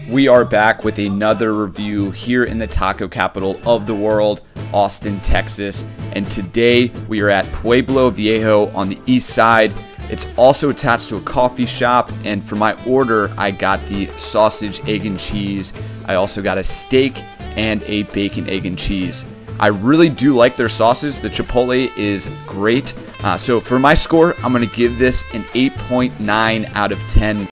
We are back with another review here in the taco capital of the world, Austin, Texas. And today we are at Pueblo Viejo on the east side. It's also attached to a coffee shop, and for my order, I got the sausage, egg, and cheese. I also got a steak and a bacon, egg, and cheese. I really do like their sauces. The chipotle is great. So for my score, I'm going to give this an 8.9 out of 10.